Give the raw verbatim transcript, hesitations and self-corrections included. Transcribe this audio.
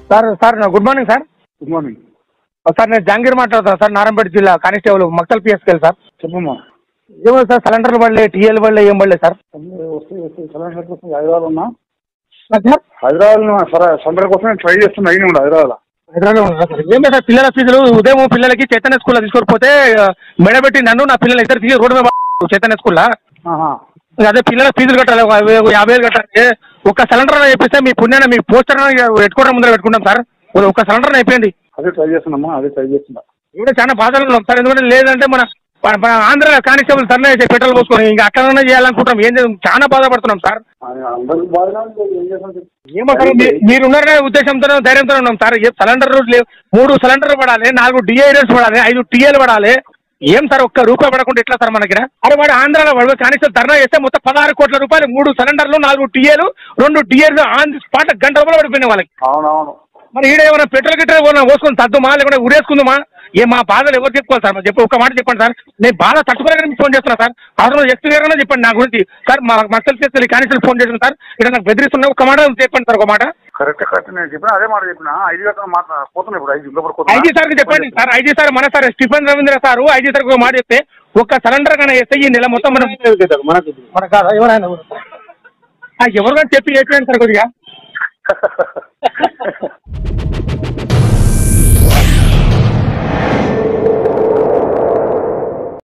Sir sir good morning sir. Good morning sir నేను జహాంగీర్ మాట్లాడుతాను sir, Narayanpet జిల్లా కానిస్టేబుల్ మక్తల్ పిఎస్కెళ్ళి సార్. చెప్పమ్మా. ఏమో సార్ సిలిండర్లు పడలే, టీఎల్ పడలే, ఏం పడలేదు సార్. వస్తే వస్తే సిలిండర్ కోసం హైదరాబాద్ ఉన్నా. సార్ హైదరాబాద్ సరే సిలిండర్ కోసం నేను ట్రై చేస్తున్నా. అయినా ఉండే హైదరాబాద్ హైదరాబాద్లో ఉన్నా సార్. ఏం సార్ పిల్లల ఫీజులు ఉదయం పిల్లలకి చైతన్య స్కూల్లో తీసుకోకపోతే మెడబెట్టి నన్ను నా పిల్లలు ఇద్దరు తీసి రోడ్డు మీద చైతన్య స్కూల్లో అదే పిల్లల ఫీజులు కట్టాలి, యాభై వేలు కట్టాలి. ఒక్క సిలిండర్ చెప్పిస్తే మీ పుణ్యాన్ని మీ పోస్టర్ పెట్టుకోవడం ముందర పెట్టుకుంటాం సార్. ఒక్క సిలిండర్ అయిపోయింది. అదే ట్రై చేస్తున్నామ్మా, అదే ట్రై చేస్తున్నా. కూడా చాలా బాధలు ఉన్నాం సార్. ఎందుకంటే లేదంటే మన మన ఆంధ్ర కానిస్టేబుల్ ధర్నా చేసే పెట్రోల్ పోసుకొని ఇంకా అట్లనే చేయాలనుకుంటాం. ఏం చేద్దాం, చాలా బాధపడుతున్నాం సార్. ఏమో సార్ మీరు ఉన్నారనే ఉద్దేశంతో ధైర్యంతో ఉన్నాం సార్. ఏ సిలిండర్ మూడు సిలిండర్లు పడాలి, నాలుగు డిఐడర్స్ పడాలి, ఐదు టీఏలు పడాలి. ఏం సార్ ఒక్క రూపాయి పడకుండా ఎట్లా సార్ మనకి? అరే వాడు ఆంధ్రాలో వాడు కానిస్టేబుల్ ధర్నా చేస్తే మొత్తం పదహారు కోట్ల రూపాయలు, మూడు సిలిండర్లు, నాలుగు టీఏలు, రెండు డిఏలు ఆన్ స్పాట్ గంట రూపాయలు పడిపోయినాయి వాళ్ళకి. అవునవును. మరి ఈడ ఏమైనా పెట్రోల్ గిట్రోల్ పోసుకొని తద్దుమా లేకుండా ఉరేసుకుందామా? ఏ మా బాధలు ఎవరు చెప్పుకోవాలి సార్? చెప్పి ఒక మాట చెప్పండి సార్. నేను బాధ తట్టుకోలేక మీకు ఫోన్ చేస్తున్నా సార్. అవసరం ఎక్స్ గారైనా చెప్పండి నా గురించి సార్. మా మక్తల్ చేస్తే కానిస్టేబుల్ ఫోన్ చేసిన సార్, ఇక్కడ నాకు బెదిరిస్తున్నా. ఒక మాట చెప్పండి సార్, ఒక మాట. కరెక్ట్ కరెక్ట్ నేను చెప్పిన అదే మాట చెప్పిన. ఐదు గంటలు మాట్లాడుతున్నా ఇప్పుడు. ఐదు ఐజీ సార్కి చెప్పండి సార్. ఐజీ సార్ మన sir Stephen Ravindra sir IG సార్కి ఒక మాట చెప్తే ఒక్క సిలిండర్ కానీ వేస్తే ఈ నెల మొత్తం మనం మనకు మన కాదు ఎవరైనా ఎవరు కానీ చెప్పి చెప్పండి సార్ కొద్దిగా.